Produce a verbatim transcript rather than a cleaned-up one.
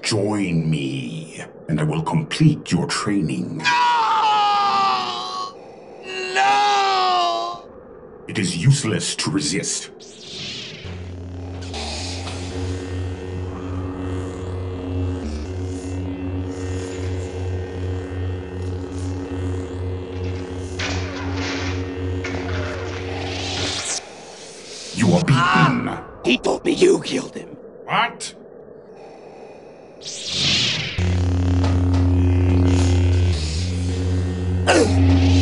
Join me, and I will complete your training. No! No! It is useless to resist. You are beaten. Ah, he told me you killed him. What? Ugh.